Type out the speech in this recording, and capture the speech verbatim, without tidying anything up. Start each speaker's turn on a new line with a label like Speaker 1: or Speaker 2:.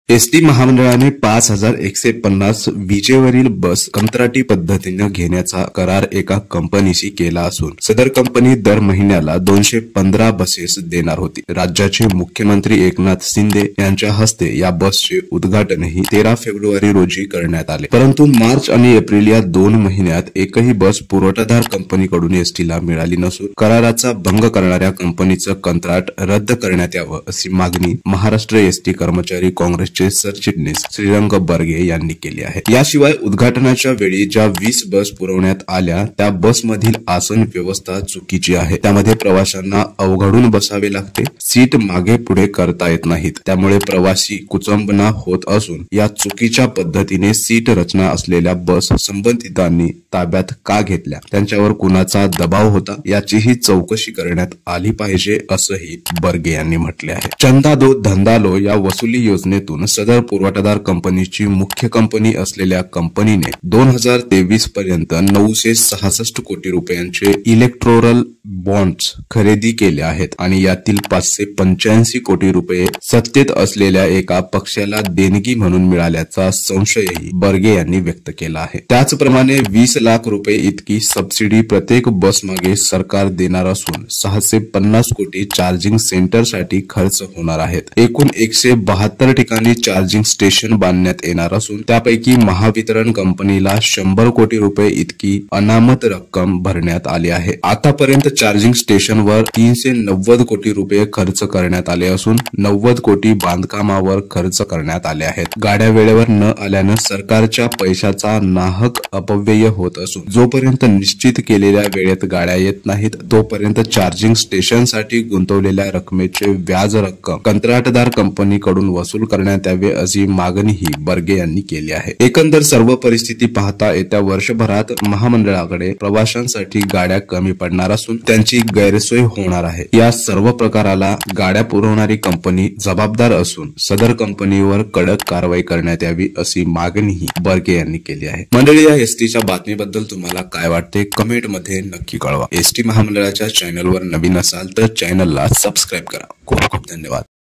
Speaker 1: ST महामंडळाने पाच हजार एकशे पन्नास विजेवरील बस कंत्राटी पद्धतीने घेण्याचा करार एका कंपनीशी केला असून सदर कंपनी दर महिन्याला दोनशे पंधरा बसेस देणार होती। राज्याचे मुख्यमंत्री एकनाथ शिंदे यांच्या हस्ते या बसचे उद्घाटनही तेरा फेब्रुवारी रोजी करण्यात आले। परंतु मार्च आणि एप्रिल या दोन महिन्यात एकही बस पुरवठादार कंपनीकडून एसटीला मिळाली नसून कराराचा भंग करणाऱ्या कंपनीचं कंत्राट रद्द करण्यात यावं अशी मागणी महाराष्ट्र एसटी कर्मचारी काँग्रेस चे सरचिटणीस श्रीरंग बर्गे यांनी केली आहे। याशिवाय उद्घाटनाच्या वेळी ज्या वीस बस पुरवण्यात आल्या त्या बसमधील आसन व्यवस्था चुकीची आहे। त्यामध्ये प्रवाशांना अवघडून बसावे लागते, सीट मागे पुढे करता येत नाहीत, त्यामुळे प्रवासी कुचंबना होत असून या चुकीच्या पद्धतीने सीट रचना असलेल्या बस संबंधितांनी ताब्यात का घेतल्या, त्यांच्यावर कुणाचा दबाव होता याचीही चौकशी करण्यात आली पाहिजे असंही बर्गे यांनी म्हटले आहे। चंदा दो धंदा लो या वसुली योजनेतून सदर पुरवठादार कंपनीची मुख्य कंपनी असलेल्या कंपनीने दोन हजार तेवीस पर्यंत नऊशे सहासष्ट कोटी रुपयांचे इलेक्ट्रोरल बॉन्ड्स खरेदी केले आहेत आणि यातील पाचशे पंच्याऐंशी कोटी रुपये सत्तेत असलेल्या एका पक्षाला देणगी म्हणून मिळाल्याचा संशयही बर्गे यांनी व्यक्त केला आहे। त्याचप्रमाणे वीस लाख रुपये इतकी सबसिडी प्रत्येक बसमागे सरकार देणार असून सहाशे पन्नास कोटी चार्जिंग सेंटरसाठी खर्च होणार आहेत। एकूण एकशे बहात्तर ठिकाणी चार्जिंग स्टेशन बांधण्यात येणार असून त्यापैकी महावितरण कंपनीला शंभर कोटी रुपये इतकी अनामत रक्कम भरण्यात आली आहे। आतापर्यंत चार्जिंग स्टेशनवर तीनशे नव्वद कोटी रुपये खर्च करण्यात आले असून नव्वद कोटी बांधकामावर खर्च करण्यात आले आहेत। गाड्या वेळेवर न आल्यानं सरकारच्या पैशाचा नाहक अपव्यय होत असून जोपर्यंत निश्चित केलेल्या वेळेत गाड्या येत नाहीत तोपर्यंत चार्जिंग स्टेशनसाठी गुंतवलेल्या रकमेचे व्याज रक्कम कंत्राटदार कंपनीकडून वसूल करण्यात यावे अशी मागणीही बर्गे यांनी केली आहे। एकंदर सर्व परिस्थिती पाहता येत्या वर्षभरात महामंडळाकडे प्रवाशांसाठी गाड्या कमी पडणार असून त्यांची गैरसोय होणार आहे। या सर्व प्रकाराला गाड्या पुरवणारी कंपनी जबाबदार असून सदर कंपनीवर कडक कारवाई करण्यात यावी अशी मागणीही बर्गे यांनी केली आहे। मंडळी, या एसटीच्या बातमीबद्दल तुम्हाला काय वाटते कमेंट मध्ये नक्की कळवा। एसटी महामंडळाच्या चॅनलवर नवीन असाल तर चॅनलला सबस्क्राईब करा। खूप खूप धन्यवाद।